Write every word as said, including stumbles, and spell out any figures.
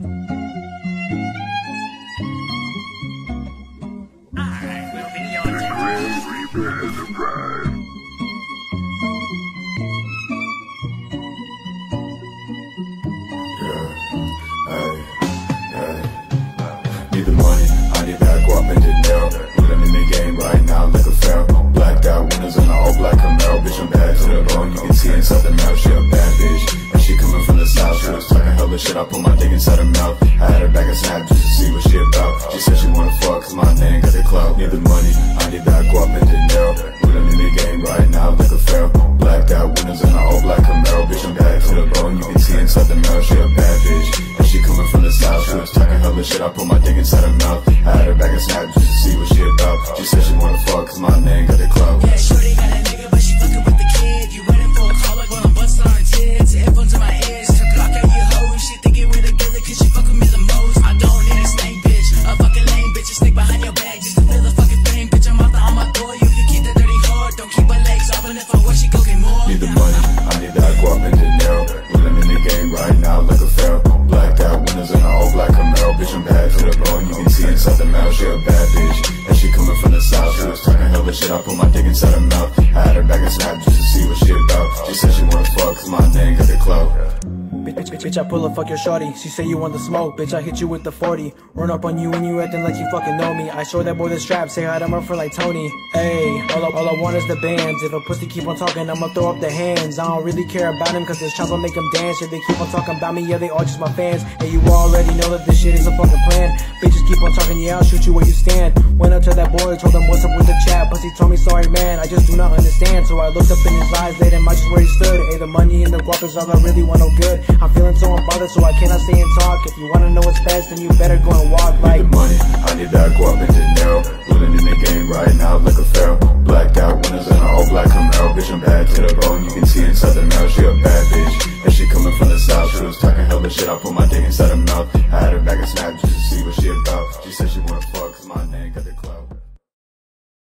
I will be your dad. Reaper has arrived. Yeah, hey, hey. Need the money, I need that guap and Janelle. Living in the game right now like a fail. Blacked out winners in the all black Camaro. Bitch, I'm bad to the bone. You can see inside the mouth, she a bad bitch. And she coming from the south, she was talking hella shit. I put my dick inside her mouth. I had her back and snap just to see what she about. She said she wanna fuck cause my name got the clout. Need the money, I need that guap and Janelle. Living in the game right now like a fail. Blacked out winners in the all black Camaro. Bitch, I'm bad to the bone. You can see inside the mouth, she a bad bitch. And she coming from the south, she was talking hella shit. I put my dick inside her mouth. I had her back and snap just to see what she about. She said she wanna fuck cause my name got the clout. Yeah, shorty got a nigga, but she fucking with the kid. You waiting for a call like when I'm busting on her tits. Headphones in my ears to block out your hoes. She thinking we're together cause she fucking me the most. I don't need a snake, bitch. A fucking lame bitch. A snake behind your back just to feel the fucking thing. Bitch, I'm out the on my door. You can keep that dirty whore. Don't keep her legs off, and if I want, she go get more. Need the money, I need that guap and Janelle. Living in the game right now like a fail. Blacked out winners in the all black Camaro. Bitch, I'm bad to the bone. You can see inside the mouth, she a bad bitch. And she coming from the south, she was talking hella shit. I put my dick inside her mouth. I had her back and snap just to see what she about. She said she wanna fuck cause my name got the clout. Bitch, bitch, bitch, bitch, I pull up, fuck your shorty. She say you want the smoke, bitch, I hit you with the forty. Run up on you and you acting like you fucking know me. I show that boy the strap, say hi to my friend like Tony. Ayy, all I, all I want is the bands. If a pussy keep on talking, I'ma throw up the hands. I don't really care about him cause this chopper make him dance. If they keep on talking about me, yeah, they all just my fans. And you already know that this shit is a fucking plan. Bitches keep on talking, yeah, I'll shoot you where you stand. Went up to that boy, told him what's up with the chat. Pussy told me, sorry man, I just do not understand. So I looked up in his eyes, laid him out just where he stood. Ayy, the money and the guap is all I really want, no good. I'm feeling so unbothered, so I cannot stay and talk. If you wanna know what's best, then you better go and walk like. Need the money, I need that guap and Janelle. Living in the game right now like a fail. Blacked out winners in an all black Camaro. Bitch, I'm bad to the bone. You can see inside the mouth, she a bad bitch. And she coming from the south, she was talking hella shit. I put my